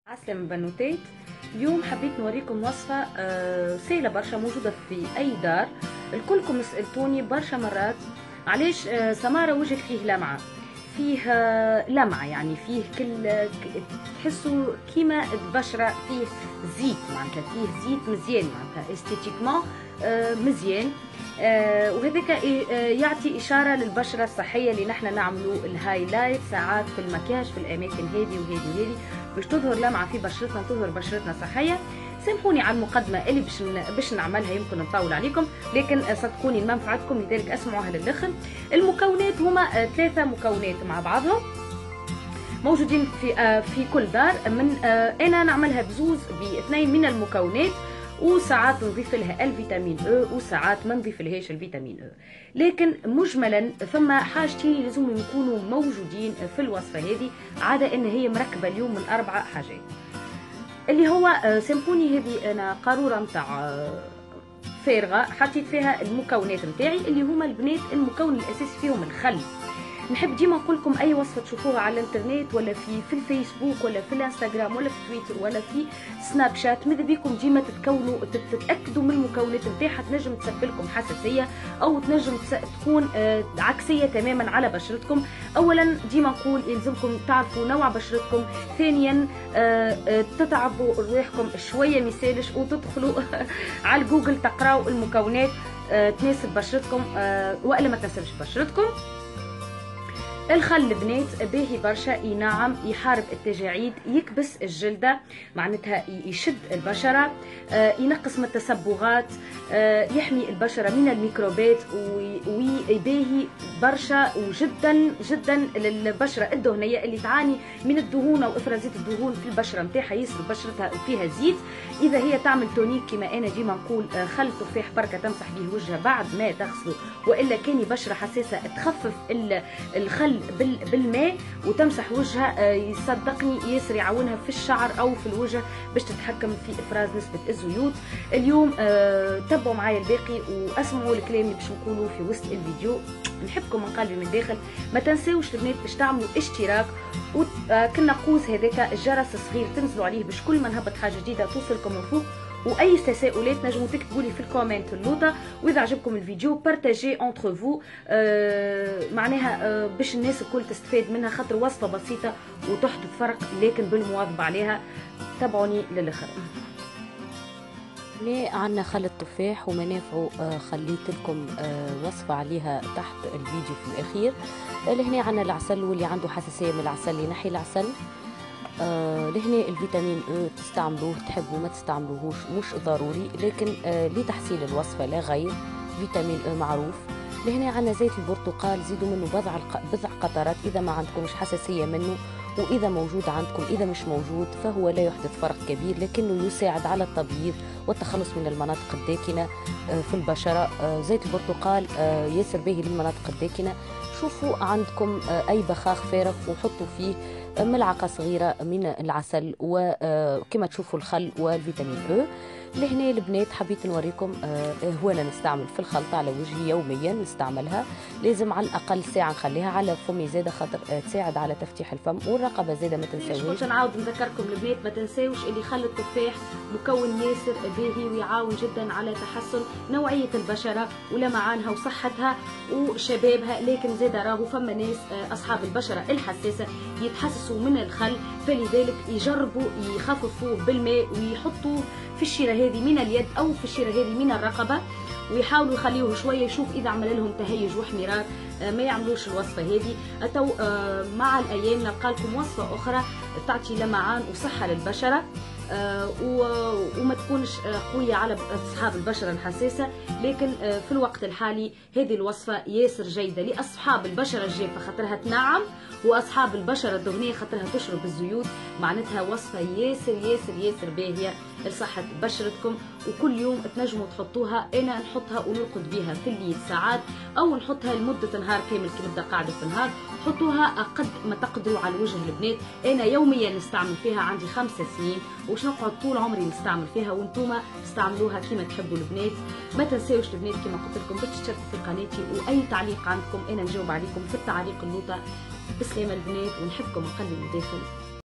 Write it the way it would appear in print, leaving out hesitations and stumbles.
عسلامة بنوتات. اليوم حبيت نوريكم وصفة سهلة برشا، موجودة في أي دار. الكلكم سألتوني برشا مرات علاش سمارة وجهك فيه لمعة، فيه لمعة يعني فيه تحسوا كيما البشرة فيه زيت، معناتها فيه زيت مزيان، معناتها استيتيكمون مزيان. وهذاك يعطي إشارة للبشرة الصحية اللي نحن نعملوا الهايلايت ساعات في المكياج في الأماكن هذه وهذه باش تظهر لمعة في بشرتنا، تظهر بشرتنا صحية. سامحوني على المقدمة اللي باش نعملها، يمكن نطول عليكم لكن صدقوني لمنفعتكم، لذلك اسمعوها للآخر. المكونات هما 3 مكونات مع بعضهم موجودين في كل دار. من انا نعملها بزوز ب2 من المكونات، وساعات نضيف لها الفيتامين او وساعات ما نضيف لهاش الفيتامين او، لكن مجملا ثم حاجتين لازم يكونوا موجودين في الوصفه هذه، عاده ان هي مركبه اليوم من 4 حاجات. اللي هو سامحوني هذه انا قاروره نتاع فارغه حطيت فيها المكونات نتاعي اللي هما البنات. المكون الاساسي فيهم الخل. نحب ديما نقول لكم اي وصفه تشوفوها على الانترنت ولا في الفيسبوك ولا في الانستغرام ولا في تويتر ولا في سناب شات، ماذا بيكم ديما تتاكدوا من المكونات نتاعها، تنجم تسبب لكم حساسيه او تنجم تكون عكسيه تماما على بشرتكم. اولا ديما نقول يلزمكم تعرفوا نوع بشرتكم، ثانيا تتعبوا رواحكم شويه ميسالش وتدخلوا على جوجل تقراوا المكونات تناسب بشرتكم والا ما تناسبش بشرتكم. الخل بنات باهي برشا، نعم يحارب التجاعيد، يكبس الجلدة، معناتها يشد البشرة، ينقص من التصبغات، يحمي البشرة من الميكروبات، ويباهي برشا وجدا جدا للبشرة الدهنية اللي تعاني من الدهون وافرازات الدهون في البشرة نتاعها، يصير بشرتها فيها زيت. اذا هي تعمل تونيك كما انا ديما نقول خل تفاح بركة تمسح به وجهها بعد ما تغسله، والا كاني بشرة حساسة تخفف الخل بالماء وتمسح وجهها، يصدقني ياسر يعاونها في الشعر او في الوجه باش تتحكم في افراز نسبه الزيوت. اليوم تبعوا معايا الباقي واسمعوا الكلام اللي باش نقوله في وسط الفيديو. نحبكم من قلبي من داخل. ما تنساوش البنات باش تعملوا اشتراك وكنا قوس هذاك الجرس الصغير تنزلوا عليه باش كل ما نهبط حاجه جديده توصلكم من فوق. واي تساؤلات نجموا تكتبوا لي في الكومنت اللوطه، واذا عجبكم الفيديو بارتاجي انتر فو، معناها باش الناس الكل تستفاد منها، خاطر وصفه بسيطه وتحدث فرق لكن بالمواظبه عليها. تابعوني للاخر. ليه عنا خل التفاح ومنافعه، خليت لكم وصفه عليها تحت الفيديو في الاخير. لهنا عنا العسل، واللي عنده حساسيه من العسل ينحي العسل. لهنا الفيتامين او تستعملوه تحبوا ما تستعملوهوش مش ضروري، لكن لتحصيل الوصفه لا غير. فيتامين او معروف. لهنا عنا زيت البرتقال، زيدوا منه بضع قطرات اذا ما عندكمش حساسيه منه، واذا موجود عندكم، اذا مش موجود فهو لا يحدث فرق كبير، لكنه يساعد على التبييض والتخلص من المناطق الداكنه في البشره. زيت البرتقال ياسر باهي للمناطق الداكنه. شوفوا عندكم اي بخاخ فارغ وحطوا فيه ملعقه صغيره من العسل وكما تشوفوا الخل والفيتامين او. لهنا البنات حبيت نوريكم هوانا نستعمل في الخلطه على وجهي يوميا، نستعملها لازم على الاقل ساعه نخليها على فمي زاده، خاطر تساعد على تفتيح الفم والرقبه زاده. ما تنساوش قلت نعاود نذكركم البنات ما تنساوش اللي خل التفاح مكون ياسر باهي ويعاون جدا على تحسن نوعيه البشره ولمعانها وصحتها وشبابها، لكن زاده راهو فما ناس اصحاب البشره الحساسه يتحسسوا من الخل، فلذلك يجربوا يخففوه بالماء ويحطوه في الشيره هذه من اليد او في الشيره هذه من الرقبه، ويحاولوا يخليوه شويه يشوف اذا عمل لهم تهيج واحمرار ما يعملوش الوصفه هذه. مع الايام نلقى لكم وصفه اخرى تعطي لمعان وصحه للبشره وما تكونش قويه على اصحاب البشره الحساسه، لكن في الوقت الحالي هذه الوصفه ياسر جيده لاصحاب البشره الجافه خاطرها تنعم، واصحاب البشره الدهنيه خاطرها تشرب الزيوت. معناتها وصفه ياسر ياسر ياسر باهيه لصحه بشرتكم، وكل يوم تنجموا تحطوها. انا نحطها ونرقد بها في الليل ساعات، او نحطها لمده نهار كامل كي نبدا قاعده في النهار. حطوها قد ما تقدروا على الوجه البنات. انا يوميا نستعمل فيها، عندي 5 سنين وش نقعد طول عمري نستعمل فيها، وانتوما استعملوها كيما تحبوا البنات. ما تنساوش البنات كيما قلت لكم باش تشتركوا في قناتي، واي تعليق عندكم انا نجاوب عليكم في التعليق اللوطه. بسلامه البنات ونحبكم من قلبي من الداخل.